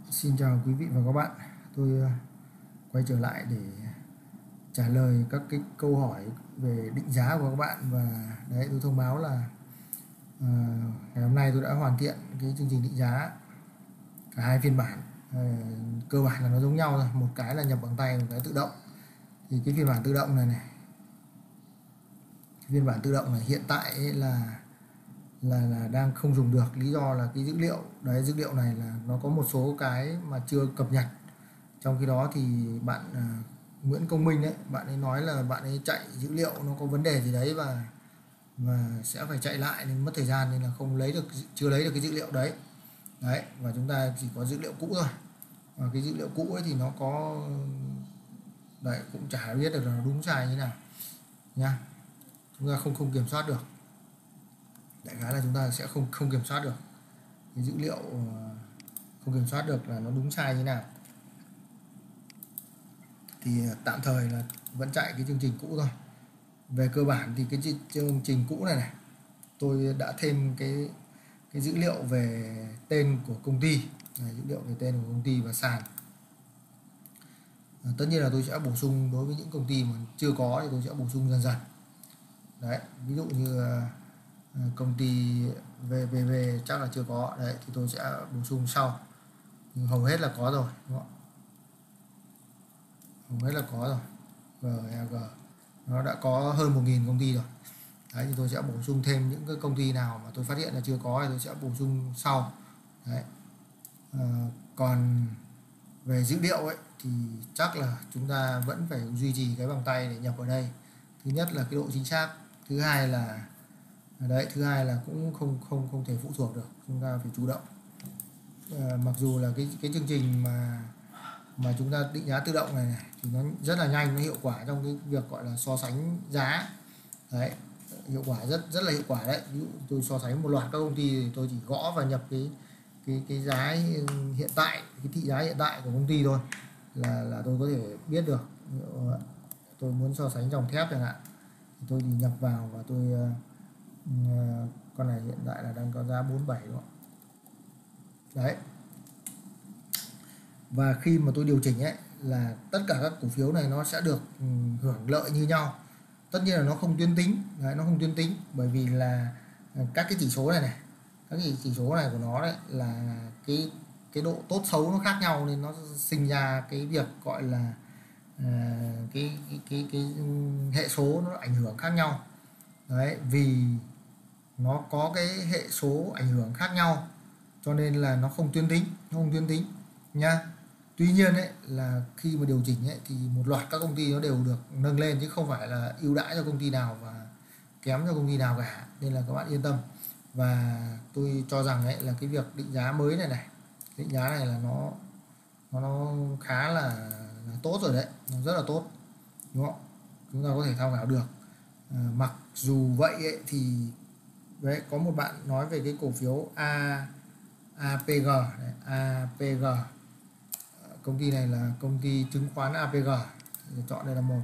Xin chào quý vị và các bạn. Tôi quay trở lại để trả lời các cái câu hỏi về định giá của các bạn. Và đấy, tôi thông báo là ờ, ngày hôm nay tôi đã hoàn thiện cái chương trình định giá cả hai phiên bản. Cơ bản là nó giống nhau rồi, một cái là nhập bằng tay, một cái tự động. Thì cái phiên bản tự động này phiên bản tự động này hiện tại ấy là đang không dùng được. Lý do là cái dữ liệu này là nó có một số cái mà chưa cập nhật. Trong khi đó thì bạn Nguyễn Công Minh đấy, bạn ấy nói là bạn ấy chạy dữ liệu nó có vấn đề gì đấy và sẽ phải chạy lại nên mất thời gian, nên là chưa lấy được cái dữ liệu đấy. Và chúng ta chỉ có dữ liệu cũ thôi. Và cái dữ liệu cũ ấy thì nó có đấy, cũng chả biết được là nó đúng sai như thế nào nha. Chúng ta không kiểm soát được. Đại khái là chúng ta sẽ không kiểm soát được cái dữ liệu, không kiểm soát được là nó đúng sai như thế nào. Thì tạm thời là vẫn chạy cái chương trình cũ thôi. Về cơ bản thì cái chương trình cũ này tôi đã thêm cái dữ liệu về tên của công ty, dữ liệu về tên của công ty và sàn. Tất nhiên là tôi sẽ bổ sung đối với những công ty mà chưa có thì tôi sẽ bổ sung dần dần. Đấy, ví dụ như công ty VVV chắc là chưa có đấy, thì tôi sẽ bổ sung sau. Nhưng hầu hết là có rồi, đúng không? Hầu hết là có rồi. GEG nó đã có hơn 1.000 công ty rồi. Đấy, thì tôi sẽ bổ sung thêm những cái công ty nào mà tôi phát hiện là chưa có thì tôi sẽ bổ sung sau. Đấy. Còn về dữ liệu ấy thì chắc là chúng ta vẫn phải duy trì cái bằng tay để nhập ở đây. Thứ nhất là cái độ chính xác, thứ hai là cũng không thể phụ thuộc được, chúng ta phải chủ động. Mặc dù là cái chương trình mà chúng ta định giá tự động này thì nó rất là nhanh, nó hiệu quả trong cái việc gọi là so sánh giá. Đấy, hiệu quả rất là hiệu quả đấy. Ví dụ tôi so sánh một loạt các công ty thì tôi chỉ gõ và nhập cái giá hiện tại, cái thị giá hiện tại của công ty thôi là tôi có thể biết được. Tôi muốn so sánh dòng thép chẳng hạn thì tôi chỉ nhập vào và tôi con này hiện tại là đang có giá 47 đúng không? Đấy. Và khi mà tôi điều chỉnh ấy là tất cả các cổ phiếu này nó sẽ được hưởng lợi như nhau. Tất nhiên là nó không tuyến tính. Đấy, nó không tuyến tính bởi vì là các cái chỉ số này các cái chỉ số này của nó đấy là cái độ tốt xấu nó khác nhau, nên nó sinh ra cái việc gọi là cái hệ số nó ảnh hưởng khác nhau. Đấy, vì nó có cái hệ số ảnh hưởng khác nhau cho nên là nó không tuyến tính nha. Tuy nhiên ấy là khi mà điều chỉnh ấy thì một loạt các công ty nó đều được nâng lên chứ không phải là ưu đãi cho công ty nào và kém cho công ty nào cả, nên là các bạn yên tâm. Và tôi cho rằng ấy là cái việc định giá mới này định giá này là nó khá là tốt rồi đấy, nó rất là tốt, đúng không? Chúng ta có thể tham khảo được. Mặc dù vậy ấy, thì đấy, có một bạn nói về cái cổ phiếu APG này, APG. Công ty này là công ty chứng khoán APG, chọn đây là một.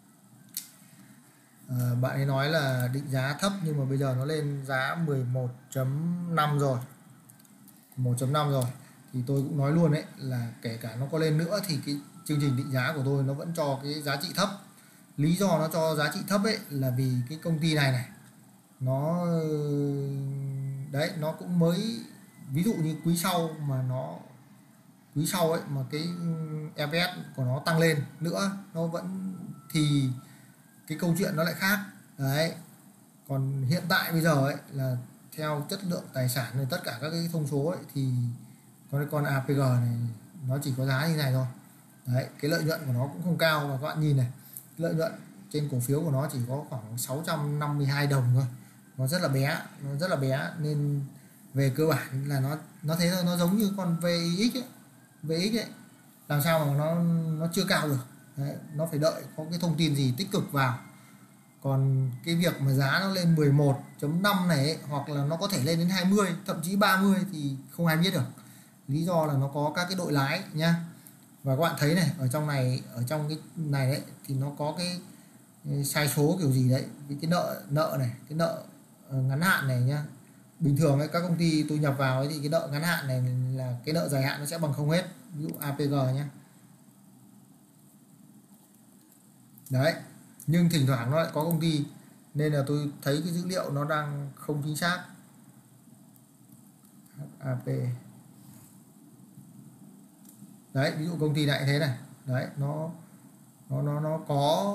Bạn ấy nói là định giá thấp nhưng mà bây giờ nó lên giá 11.5 rồi, 1.5 rồi. Thì tôi cũng nói luôn đấy là kể cả nó có lên nữa thì cái chương trình định giá của tôi nó vẫn cho cái giá trị thấp. Lý do nó cho giá trị thấp ấy là vì cái công ty này nó đấy, nó cũng mới, ví dụ như quý sau ấy mà cái EPS của nó tăng lên nữa, nó vẫn thì cái câu chuyện nó lại khác đấy. Còn hiện tại bây giờ ấy là theo chất lượng tài sản này, tất cả các cái thông số ấy, thì con APG này nó chỉ có giá như này thôi đấy. Cái lợi nhuận của nó cũng không cao, và các bạn nhìn này, lợi nhuận trên cổ phiếu của nó chỉ có khoảng 652 đồng thôi, nó rất là bé, nên về cơ bản là nó thế thôi. Nó giống như con VX ấy, làm sao mà nó chưa cao được đấy, nó phải đợi có cái thông tin gì tích cực vào. Còn cái việc mà giá nó lên 11.5 này ấy, hoặc là nó có thể lên đến 20, thậm chí 30 thì không ai biết được. Lý do là nó có các cái đội lái nhá. Và các bạn thấy này, ở trong cái này đấy thì nó có cái sai số kiểu gì đấy, cái nợ này, cái nợ ngắn hạn này nhá, bình thường ấy, các công ty tôi nhập vào ấy, thì cái nợ ngắn hạn này là cái nợ dài hạn nó sẽ bằng không hết, ví dụ APG nhé. Đấy, nhưng thỉnh thoảng nó lại có công ty, nên là tôi thấy cái dữ liệu nó đang không chính xác. AP đấy, ví dụ công ty này thế này, đấy nó có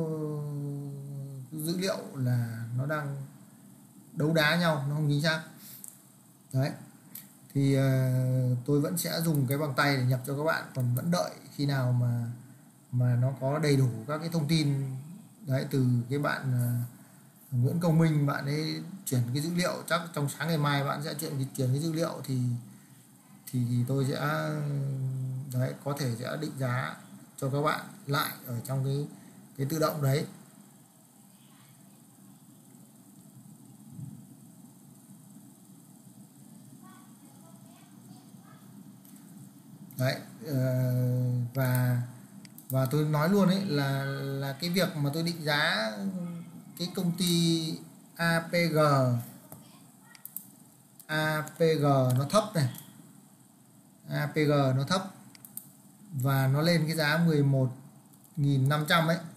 dữ liệu là nó đang đấu đá nhau, nó không chính xác. Đấy thì tôi vẫn sẽ dùng cái bằng tay để nhập cho các bạn, còn vẫn đợi khi nào mà nó có đầy đủ các cái thông tin. Đấy, từ cái bạn Nguyễn Công Minh, bạn ấy chuyển cái dữ liệu, chắc trong sáng ngày mai bạn sẽ chuyển cái dữ liệu thì tôi sẽ đấy có thể sẽ định giá cho các bạn lại ở trong cái tự động đấy. Đấy và tôi nói luôn ấy là cái việc mà tôi định giá cái công ty APG nó thấp này, APG nó thấp và nó lên cái giá 11.500 ấy,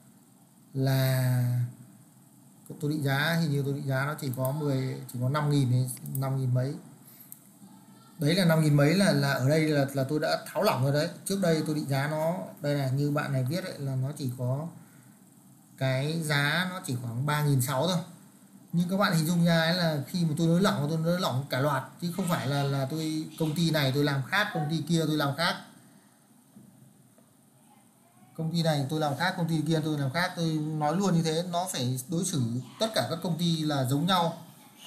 là tôi định giá, hình như tôi định giá nó chỉ có 5.000 hay 5.000 mấy. Đấy là 5.000 mấy là ở đây là tôi đã tháo lỏng rồi đấy. Trước đây tôi định giá nó, đây là như bạn này viết ấy, là nó chỉ có cái giá nó chỉ khoảng 3.600 thôi. Nhưng các bạn hình dung ra ấy là khi mà tôi nới lỏng cả loạt, chứ không phải là tôi công ty này tôi làm khác, công ty kia tôi làm khác. Công ty này tôi làm khác, công ty kia tôi làm khác. Tôi nói luôn như thế, nó phải đối xử tất cả các công ty là giống nhau.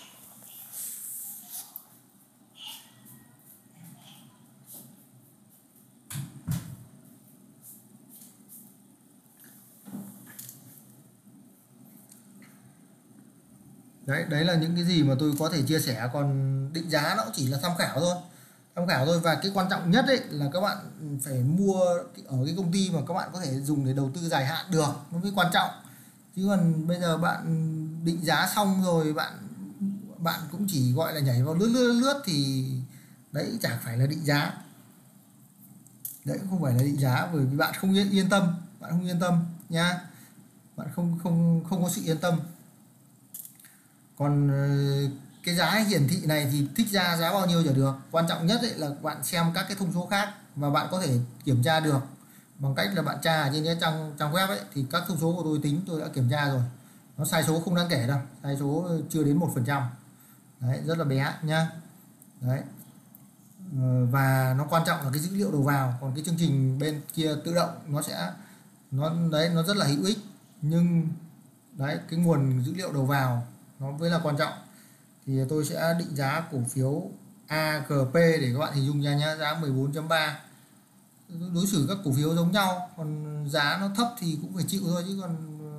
Đấy là những cái gì mà tôi có thể chia sẻ, còn định giá nó cũng chỉ là tham khảo thôi. Và cái quan trọng nhất ấy là các bạn phải mua ở cái công ty mà các bạn có thể dùng để đầu tư dài hạn được, nó mới quan trọng. Chứ còn bây giờ bạn định giá xong rồi bạn cũng chỉ gọi là nhảy vào lướt thì đấy chẳng phải là định giá. Đấy cũng không phải là định giá, bởi vì bạn không yên tâm, nha. Bạn không có sự yên tâm. Còn cái giá hiển thị này thì thích ra giá bao nhiêu chả được, quan trọng nhất ấy là bạn xem các cái thông số khác, và bạn có thể kiểm tra được bằng cách là bạn tra ở trên cái trang web ấy, thì các thông số của tôi tính tôi đã kiểm tra rồi, nó sai số không đáng kể đâu, sai số chưa đến 1%. Đấy, rất là bé nhá. Đấy. Và nó quan trọng là cái dữ liệu đầu vào, còn cái chương trình bên kia tự động nó rất là hữu ích, nhưng đấy cái nguồn dữ liệu đầu vào nó mới là quan trọng. Thì tôi sẽ định giá cổ phiếu AGP để các bạn hình dung ra nhé, giá 14.3. Đối xử các cổ phiếu giống nhau, còn giá nó thấp thì cũng phải chịu thôi, chứ còn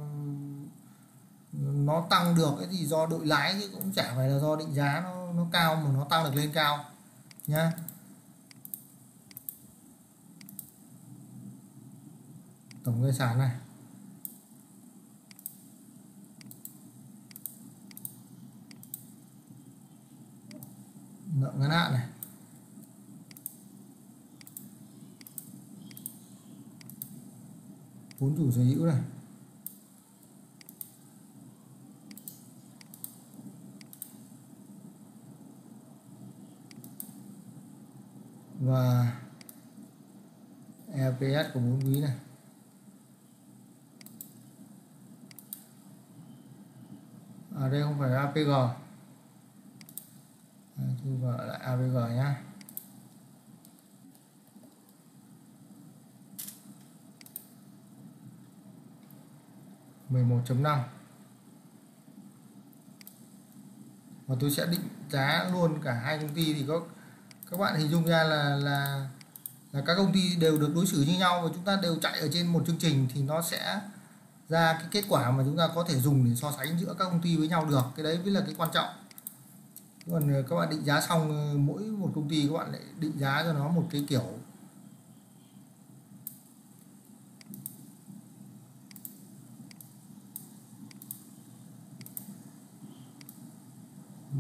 nó tăng được cái gì do đội lái, chứ cũng chả phải là do định giá nó cao mà nó tăng được lên cao nhá. Tổng tài sản này, nợ ngắn hạn này, vốn chủ sở hữu này, và EPS của 4 quý này. Ở đây không phải APG, tôi gọi lại APG nhá. $11.5. Và tôi sẽ định giá luôn cả hai công ty, thì các bạn hình dung ra là các công ty đều được đối xử như nhau, và chúng ta đều chạy ở trên một chương trình, thì nó sẽ ra cái kết quả mà chúng ta có thể dùng để so sánh giữa các công ty với nhau được. Cái đấy mới là cái quan trọng. Còn các bạn định giá xong, mỗi một công ty các bạn lại định giá cho nó một cái kiểu.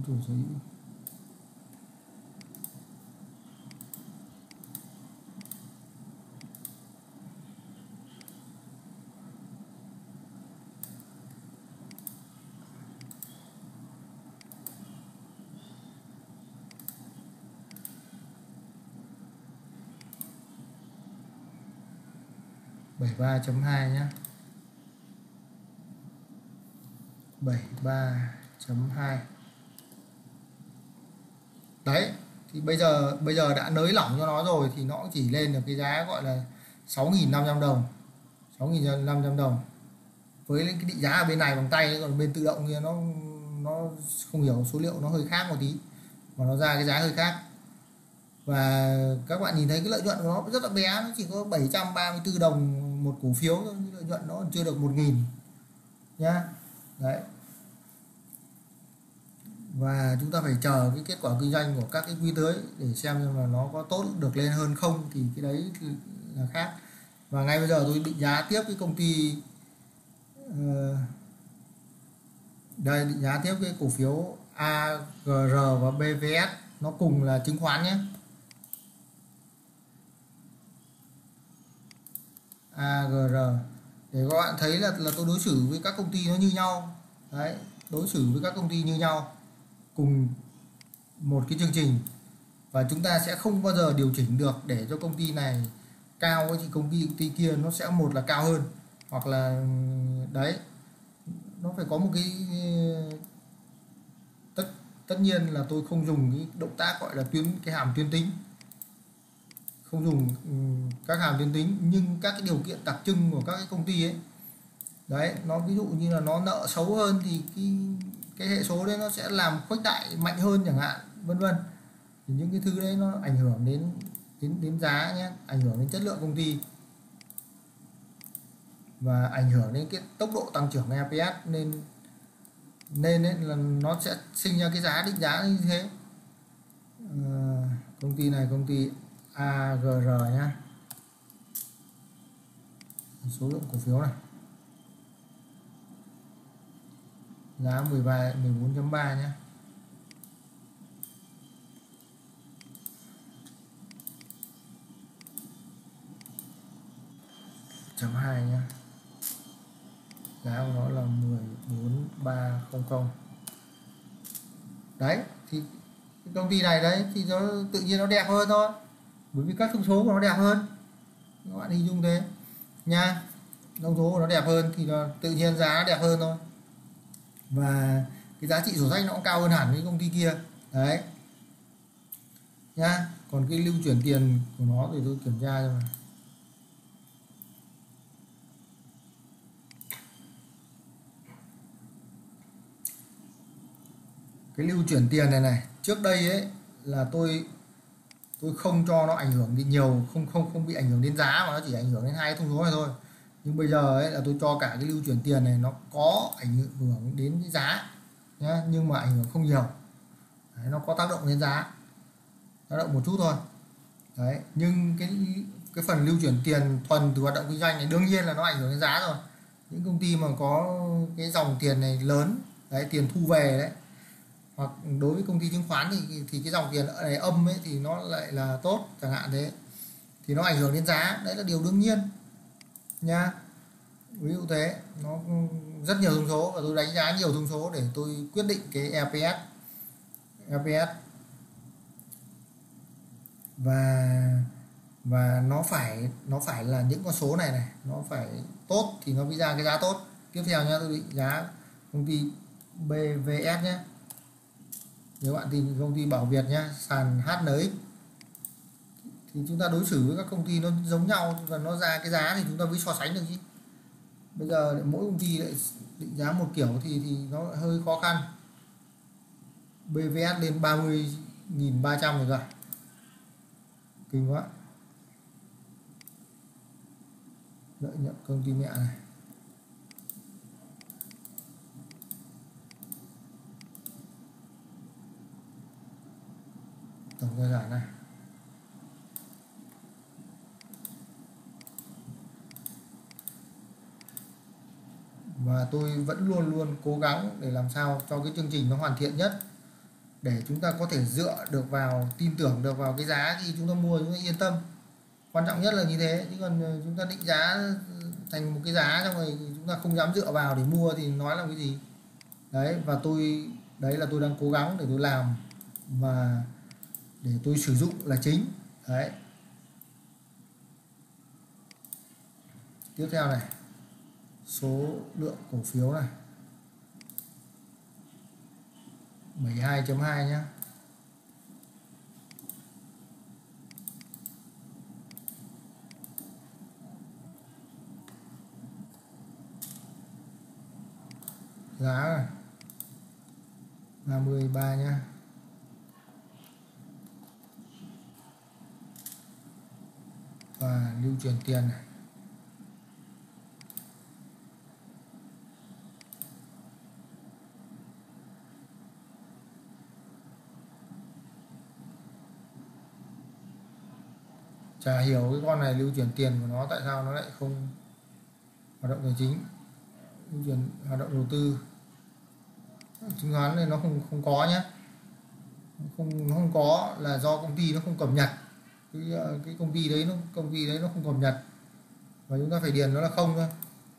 chủ sở hữu. Bảy ba chấm hai nhé. 73.2. Đấy thì bây giờ đã nới lỏng cho nó rồi thì nó cũng chỉ lên được cái giá gọi là 6.500 đồng. 6.500 đồng với cái định giá ở bên này bằng tay, còn bên tự động kia nó không hiểu số liệu, nó hơi khác một tí mà nó ra cái giá hơi khác. Và các bạn nhìn thấy cái lợi nhuận của nó rất là bé, nó chỉ có 734 đồng một cổ phiếu thôi, lợi nhuận nó chưa được 1.000 nhá. Đấy, và chúng ta phải chờ cái kết quả kinh doanh của các cái quý tới để xem là nó có tốt được lên hơn không, thì cái đấy thì là khác. Và ngay bây giờ tôi định giá tiếp cái công ty đây, định giá tiếp cái cổ phiếu AGR và BVS, nó cùng là chứng khoán nhé. AGR để các bạn thấy là tôi đối xử với các công ty nó như nhau. Đấy, đối xử với các công ty như nhau cùng một cái chương trình, và chúng ta sẽ không bao giờ điều chỉnh được để cho công ty này cao thì công ty kia nó sẽ một là cao hơn, hoặc là đấy, nó phải có một cái tất nhiên là tôi không dùng cái động tác gọi là cái hàm tuyến tính, không dùng các hàm tuyến tính, nhưng các cái điều kiện đặc trưng của các cái công ty ấy đấy, nó ví dụ như là nó nợ xấu hơn thì cái hệ số đấy nó sẽ làm khuếch đại mạnh hơn chẳng hạn, vân vân. Thì những cái thứ đấy nó ảnh hưởng đến giá nhé, ảnh hưởng đến chất lượng công ty và ảnh hưởng đến cái tốc độ tăng trưởng EPS, nên là nó sẽ sinh ra cái giá định giá như thế. Công ty này công ty AGR nhá, số lượng cổ phiếu này, giá 14.3 nhé. Chấm 2 nhé, giá của nó là 14300. Đấy thì cái công ty này đấy thì nó tự nhiên nó đẹp hơn thôi, bởi vì các thông số của nó đẹp hơn, các bạn hình dung thế nha. Thông số của nó đẹp hơn thì nó tự nhiên giá nó đẹp hơn thôi, và cái giá trị sổ sách nó cũng cao hơn hẳn với công ty kia đấy nhá. Còn cái lưu chuyển tiền của nó thì tôi kiểm tra rồi, cái lưu chuyển tiền này trước đây ấy là tôi không cho nó ảnh hưởng nhiều, không bị ảnh hưởng đến giá, mà nó chỉ ảnh hưởng đến hai thông số này thôi. Nhưng bây giờ ấy là tôi cho cả cái lưu chuyển tiền này nó có ảnh hưởng đến cái giá nhá, nhưng mà ảnh hưởng không nhiều. Đấy, nó có tác động đến giá, tác động một chút thôi. Đấy, nhưng cái phần lưu chuyển tiền thuần từ hoạt động kinh doanh này đương nhiên là nó ảnh hưởng đến giá rồi. Những công ty mà có cái dòng tiền này lớn đấy, tiền thu về đấy, hoặc đối với công ty chứng khoán thì cái dòng tiền này âm ấy thì nó lại là tốt chẳng hạn, thế thì nó ảnh hưởng đến giá, đấy là điều đương nhiên nha. Ví dụ thế, nó rất nhiều thông số và tôi đánh giá nhiều thông số để tôi quyết định cái EPS và nó phải là những con số này nó phải tốt thì nó mới ra cái giá tốt. Tiếp theo nha, tôi định giá công ty BVS nhé, nếu bạn tìm công ty Bảo Việt nhé, sàn HNX, thì chúng ta đối xử với các công ty nó giống nhau và nó ra cái giá thì chúng ta mới so sánh được chứ. Bây giờ mỗi công ty lại định giá một kiểu thì nó hơi khó khăn. BVS lên 30.300 rồi kìa, kinh quá. Lợi nhuận công ty mẹ này, tổng tài sản này, và tôi vẫn luôn cố gắng để làm sao cho cái chương trình nó hoàn thiện nhất để chúng ta có thể dựa được vào, tin tưởng được vào cái giá thì chúng ta mua, chúng ta yên tâm. Quan trọng nhất là như thế, chứ còn chúng ta định giá thành một cái giá xong rồi chúng ta không dám dựa vào để mua thì nói làm cái gì. Đấy, và đấy là tôi đang cố gắng để tôi làm và để tôi sử dụng là chính. Đấy, tiếp theo này, số lượng cổ phiếu này 72.2 nhá. Giá này 33 nhá. Và lưu chuyển tiền này chả hiểu cái con này lưu chuyển tiền của nó tại sao nó lại không hoạt động tài chính, lưu chuyển hoạt động đầu tư. Chứng khoán này nó không có nhé, nó không có là do công ty nó không cập nhật cái công ty đấy nó không cập nhật và chúng ta phải điền nó là không thôi.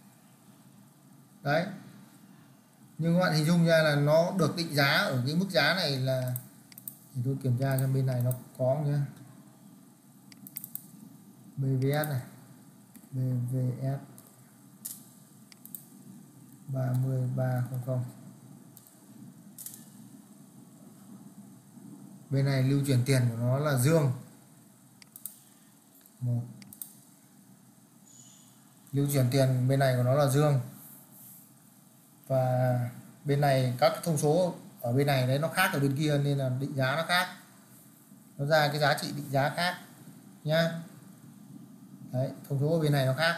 Đấy, nhưng các bạn hình dung ra là nó được định giá ở cái mức giá này là, thì tôi kiểm tra xem bên này nó có nhé. BVS này, BVS 3300. Bên này lưu chuyển tiền của nó là dương. Một, lưu chuyển tiền bên này của nó là dương. Và bên này các thông số ở bên này đấy nó khác ở bên kia nên là định giá nó khác. Nó ra cái giá trị định giá khác nhá. Đấy, thông số ở bên này nó khác.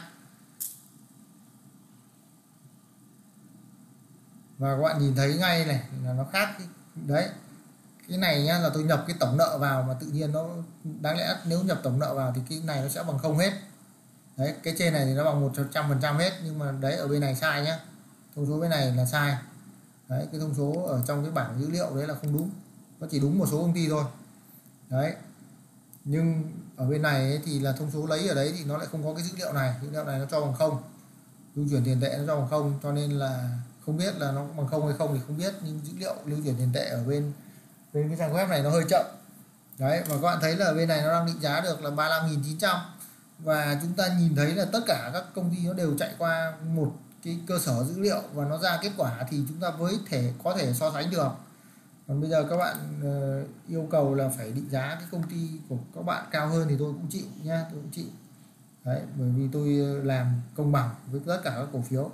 Và các bạn nhìn thấy ngay này là nó khác. Đấy, cái này nhá là tôi nhập cái tổng nợ vào mà tự nhiên nó, đáng lẽ nếu nhập tổng nợ vào thì cái này nó sẽ bằng không hết. Đấy, cái trên này thì nó bằng 100% hết, nhưng mà đấy ở bên này sai nhá, thông số bên này là sai. Đấy, cái thông số ở trong cái bảng dữ liệu đấy là không đúng, nó chỉ đúng một số công ty thôi. Đấy, nhưng ở bên này ấy thì là thông số lấy ở đấy thì nó lại không có cái dữ liệu này nó cho bằng không, lưu chuyển tiền tệ nó cho bằng không, cho nên là không biết là nó bằng không hay không thì không biết, nhưng dữ liệu lưu chuyển tiền tệ ở bên cái trang web này nó hơi chậm. Đấy, và các bạn thấy là bên này nó đang định giá được là 35.900, và chúng ta nhìn thấy là tất cả các công ty nó đều chạy qua một cái cơ sở dữ liệu và nó ra kết quả thì chúng ta có thể so sánh được. Còn bây giờ các bạn yêu cầu là phải định giá cái công ty của các bạn cao hơn thì tôi cũng chịu nha, tôi cũng chịu. Đấy, bởi vì tôi làm công bằng với tất cả các cổ phiếu.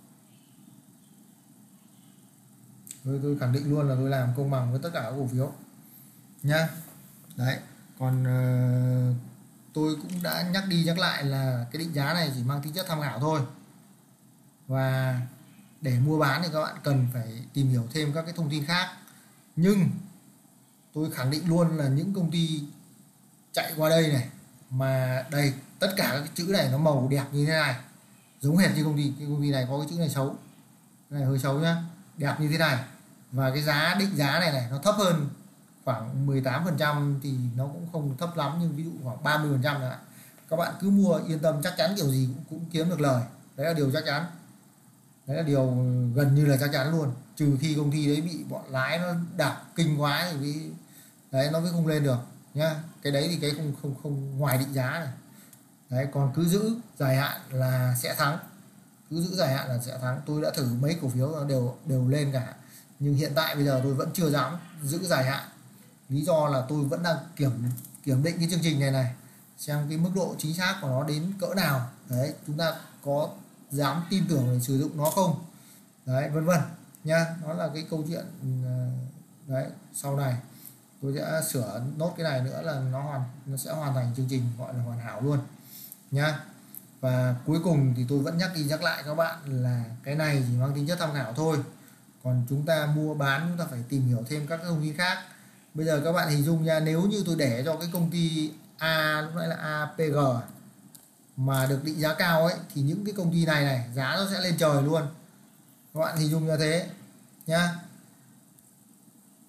Tôi khẳng định luôn là tôi làm công bằng với tất cả các cổ phiếu nhá. Đấy, còn tôi cũng đã nhắc đi nhắc lại là cái định giá này chỉ mang tính chất tham khảo thôi, và để mua bán thì các bạn cần phải tìm hiểu thêm các cái thông tin khác. Nhưng tôi khẳng định luôn là những công ty chạy qua đây này, mà đây tất cả các chữ này nó màu đẹp như thế này, giống hệt như cái công ty này có cái chữ này xấu, cái này hơi xấu nhá, đẹp như thế này, và cái giá định giá này nó thấp hơn khoảng 18% thì nó cũng không thấp lắm, nhưng ví dụ khoảng 30% là các bạn cứ mua yên tâm, chắc chắn kiểu gì cũng kiếm được lời. Đấy là điều chắc chắn, đấy là điều gần như là chắc chắn luôn, trừ khi công ty đấy bị bọn lái nó đạp kinh quá thì đấy nó mới không lên được nhá. Cái đấy thì cái không ngoài định giá này. Đấy, còn cứ giữ dài hạn là sẽ thắng, cứ giữ dài hạn là sẽ thắng. Tôi đã thử mấy cổ phiếu nó đều lên cả, nhưng hiện tại bây giờ tôi vẫn chưa dám giữ dài hạn. Lý do là tôi vẫn đang kiểm định cái chương trình này xem cái mức độ chính xác của nó đến cỡ nào. Đấy, chúng ta có dám tin tưởng để sử dụng nó không, đấy, vân vân nha. Nó là cái câu chuyện đấy, sau này tôi sẽ sửa nốt cái này nữa là nó sẽ hoàn thành chương trình gọi là hoàn hảo luôn nhá. Và cuối cùng thì tôi vẫn nhắc đi nhắc lại các bạn là cái này chỉ mang tính chất tham khảo thôi, còn chúng ta mua bán chúng ta phải tìm hiểu thêm các thông tin khác. Bây giờ các bạn hình dung nha, nếu như tôi để cho cái công ty lúc nãy là APG mà được định giá cao ấy, thì những cái công ty này giá nó sẽ lên trời luôn. Các bạn hình dung như thế nhá.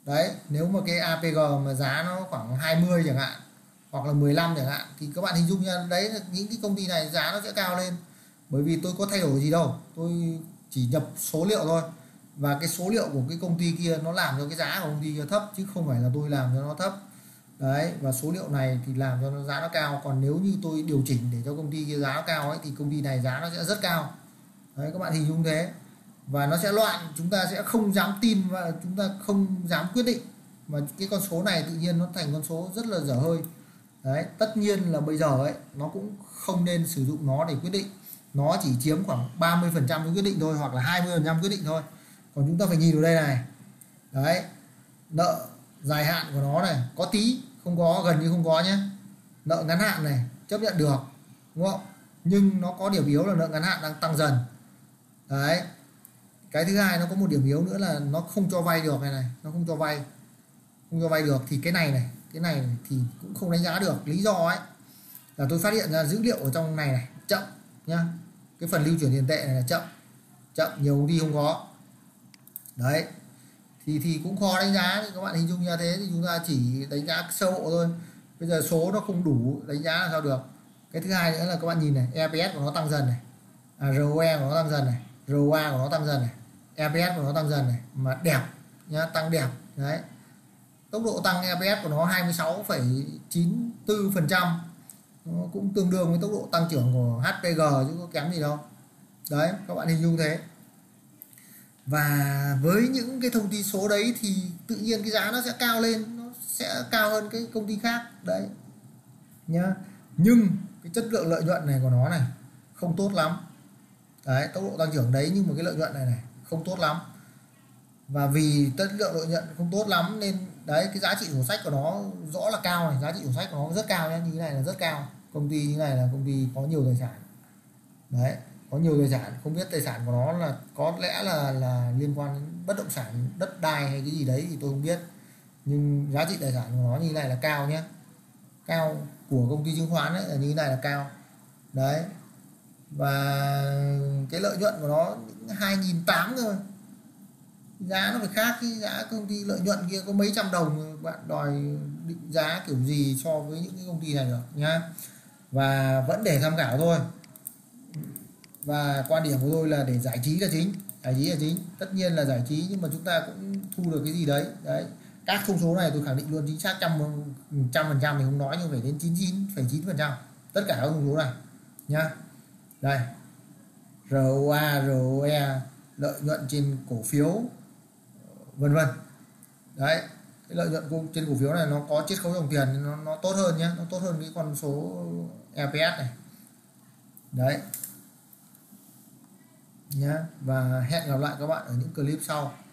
Đấy, nếu mà cái APG mà giá nó khoảng 20 chẳng hạn hoặc là 15 chẳng hạn thì các bạn hình dung nha, đấy là những cái công ty này giá nó sẽ cao lên. Bởi vì tôi có thay đổi gì đâu, tôi chỉ nhập số liệu thôi, và cái số liệu của cái công ty kia nó làm cho cái giá của công ty kia thấp, chứ không phải là tôi làm cho nó thấp. Đấy, và số liệu này thì làm cho nó giá nó cao. Còn nếu như tôi điều chỉnh để cho công ty kia giá nó cao ấy, thì công ty này giá nó sẽ rất cao. Đấy, các bạn hình dung thế. Và nó sẽ loạn, chúng ta sẽ không dám tin và chúng ta không dám quyết định, và cái con số này tự nhiên nó thành con số rất là dở hơi. Đấy, tất nhiên là bây giờ ấy nó cũng không nên sử dụng nó để quyết định, nó chỉ chiếm khoảng 30% quyết định thôi, hoặc là 20% quyết định thôi. Còn chúng ta phải nhìn vào đây này. Đấy, nợ dài hạn của nó này có tí, không có, gần như không có nhé. Nợ ngắn hạn này chấp nhận được, đúng không? Nhưng nó có điểm yếu là nợ ngắn hạn đang tăng dần. Đấy, cái thứ hai nó có một điểm yếu nữa là nó không cho vay được này, nó không cho vay được. Thì cái này thì cũng không đánh giá được. Lý do ấy là tôi phát hiện ra dữ liệu ở trong này chậm nhá. Cái phần lưu chuyển tiền tệ này là chậm, nhiều công ty không có. Đấy, thì cũng khó đánh giá. Thì các bạn hình dung như thế thì chúng ta chỉ đánh giá sơ bộ thôi. Bây giờ số nó không đủ đánh giá là sao được. Cái thứ hai nữa là các bạn nhìn này, EPS của nó tăng dần này, ROE của nó tăng dần này, ROA của nó tăng dần này, EPS của nó tăng dần này, mà đẹp nhá, tăng đẹp. Đấy, tốc độ tăng EPS của nó 26,94%, nó cũng tương đương với tốc độ tăng trưởng của HPG chứ có kém gì đâu. Đấy, các bạn hình dung thế. Và với những cái thông tin số đấy thì tự nhiên cái giá nó sẽ cao lên, nó sẽ cao hơn cái công ty khác đấy nhá. Nhưng cái chất lượng lợi nhuận này của nó này không tốt lắm. Đấy, tốc độ tăng trưởng đấy nhưng mà cái lợi nhuận này không tốt lắm. Và vì chất lượng lợi nhuận không tốt lắm nên đấy, cái giá trị sổ sách của nó rõ là cao này, giá trị sổ sách của nó rất cao nhé, như thế này là rất cao. Công ty như này là công ty có nhiều tài sản. Đấy, có nhiều tài sản, không biết tài sản của nó là có lẽ là liên quan đến bất động sản, đất đai hay cái gì đấy thì tôi không biết. Nhưng giá trị tài sản của nó như thế này là cao nhé, cao của công ty chứng khoán ấy, là như thế này là cao. Đấy, và cái lợi nhuận của nó 2.800 thôi, giá nó phải khác. Cái giá công ty lợi nhuận kia có mấy trăm đồng, bạn đòi định giá kiểu gì so với những cái công ty này được nhá. Và vẫn để tham khảo thôi, và quan điểm của tôi là để giải trí là chính, tất nhiên là giải trí, nhưng mà chúng ta cũng thu được cái gì đấy. Đấy, các thông số này tôi khẳng định luôn chính xác 100% thì không nói, nhưng phải đến 99,9% tất cả các thông số này nhá. Đây, ROA, ROE, lợi nhuận trên cổ phiếu, vân vân. Đấy, cái lợi nhuận trên cổ phiếu này nó có chiết khấu dòng tiền, nó tốt hơn nhé, nó tốt hơn cái con số EPS này. Đấy nhá, và hẹn gặp lại các bạn ở những clip sau.